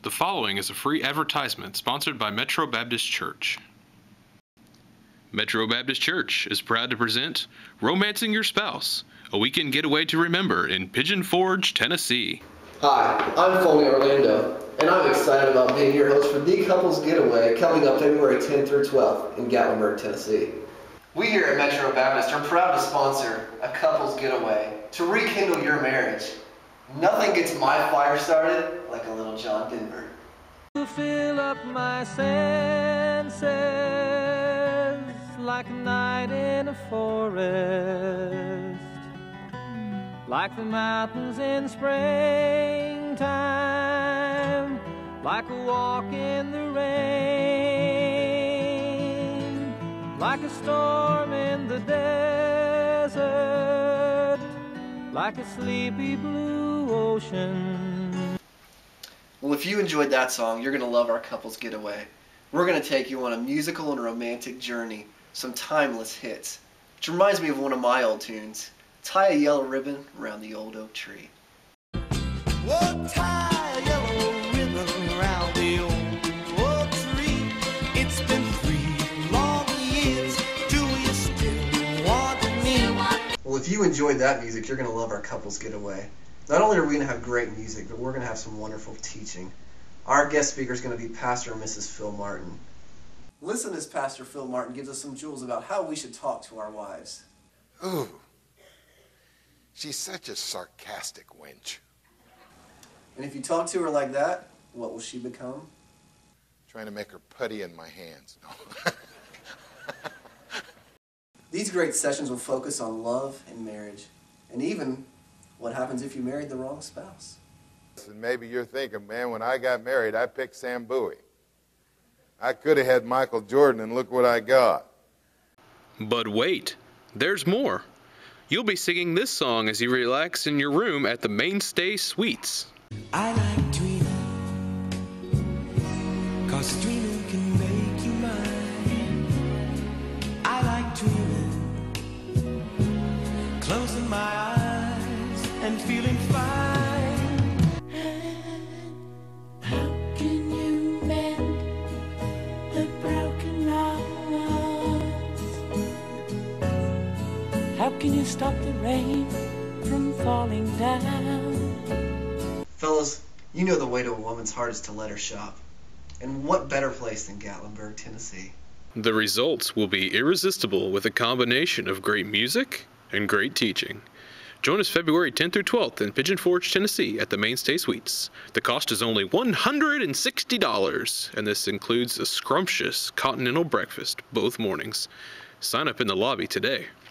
The following is a free advertisement sponsored by Metro Baptist Church. Metro Baptist Church is proud to present Romancing Your Spouse, a weekend getaway to remember in Pigeon Forge, Tennessee. Hi, I'm Foley Orlando, and I'm excited about being your host for The Couples Getaway coming up February 10th through 12th in Gatlinburg, Tennessee. We here at Metro Baptist are proud to sponsor a couples getaway to rekindle your marriage. Nothing gets my fire started like a little John Denver. To fill up my senses like a night in a forest, like the mountains in springtime, like a walk in the rain, like a storm in the desert, like a sleepy blue ocean. Well, if you enjoyed that song, you're going to love our Couples Getaway. We're going to take you on a musical and romantic journey, some timeless hits, which reminds me of one of my old tunes, Tie a Yellow Ribbon Around the Old Oak Tree. Whoa, tie a yellow ribbon around the old oak tree. It's been 3 long years. Do you still want me? Well, if you enjoyed that music, you're going to love our Couples Getaway. Not only are we going to have great music, but we're going to have some wonderful teaching. Our guest speaker is going to be Pastor and Mrs. Phil Martin. Listen as Pastor Phil Martin gives us some jewels about how we should talk to our wives. Ooh, she's such a sarcastic wench. And if you talk to her like that, what will she become? Trying to make her putty in my hands. No. These great sessions will focus on love and marriage, and even what happens if you married the wrong spouse. And maybe you're thinking, man, when I got married, I picked Sam Bowie. I could have had Michael Jordan, and look what I got. But wait, there's more. You'll be singing this song as you relax in your room at the Mainstay Suites. I like dreaming, 'cause dreaming can make you mine. I like dreaming, closing my eyes and feeling fine. How can you mend the broken hearts? How can you stop the rain from falling down? Fellas, you know the way to a woman's heart is to let her shop. And what better place than Gatlinburg, Tennessee? The results will be irresistible with a combination of great music and great teaching. Join us February 10th through 12th in Pigeon Forge, Tennessee at the Mainstay Suites. The cost is only $160, and this includes a scrumptious continental breakfast both mornings. Sign up in the lobby today.